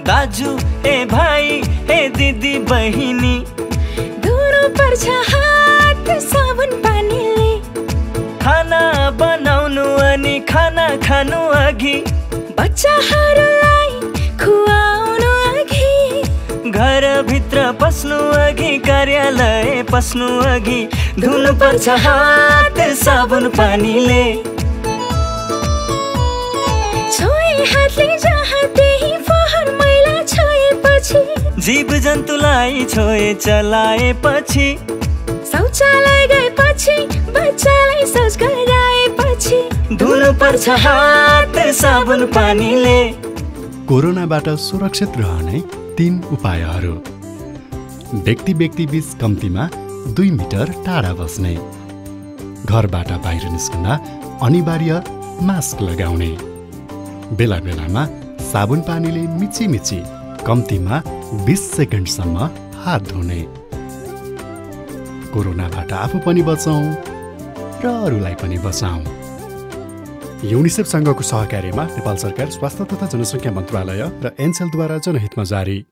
दाजु ए भाइ ए दिदी बहिनी धुनु पर्छ हात साबुन पानीले। खाना बनाउनु अनि खाना खानु अघि बच्चाहरूलाई खुवाउनु अघि घरभित्र पस्नु अघि कार्यालय पस्नु अघि धुनु पर्छ हात साबुन पानीले। छोए हातले जहाँ त्यही फोहोर मैला छोएपछि जीव जन्तुलाई छोए चलाएपछि शौचालय गएपछि बच्चालाई शौच गराएपछि धुनु पर्छ हात साबुन पानीले। कोरोनाबाट सुरक्षित रहने 3 उपायहरू। व्यक्ति बीच कम्तीमा 2 मिटर टाढा बस्ने, घरबाट बाहिर निस्कँदा अनिवार्य मास्क लगाउने, बेला बेलामा साबुन पानीले मिची कम्तीमा 20 सेकेन्डसम्म हात धुने। कोरोनाबाट आफू पनि बचौं र अरूलाई पनि बचाऊं। युनिसेफ संघको सहकार्यमा नेपाल सरकार स्वास्थ्य तथा जनसङ्ख्या मन्त्रालय र एनसेलद्वारा जनहितमा जारी।